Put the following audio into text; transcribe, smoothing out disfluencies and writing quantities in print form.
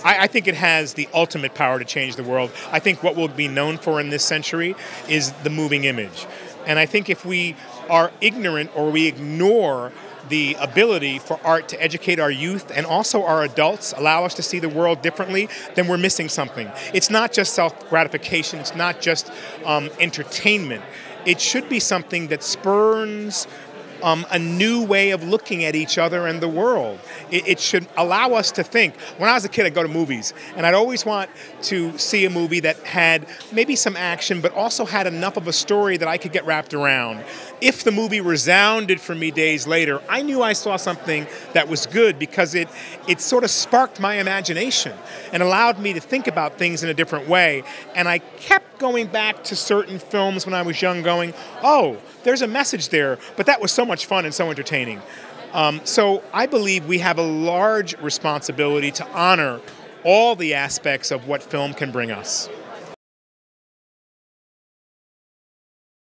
I think it has the ultimate power to change the world. I think what we'll be known for in this century is the moving image. And I think if we are ignorant or we ignore the ability for art to educate our youth and also our adults, allow us to see the world differently, then we're missing something. It's not just self-gratification. It's not just entertainment. It should be something that spurns a new way of looking at each other and the world. It should allow us to think. When I was a kid, I'd go to movies, and I'd always want to see a movie that had maybe some action, but also had enough of a story that I could get wrapped around. If the movie resounded for me days later, I knew I saw something that was good because it sort of sparked my imagination and allowed me to think about things in a different way. And I kept going back to certain films when I was young going, oh, there's a message there, but that was so much fun and so entertaining. So I believe we have a large responsibility to honor all the aspects of what film can bring us.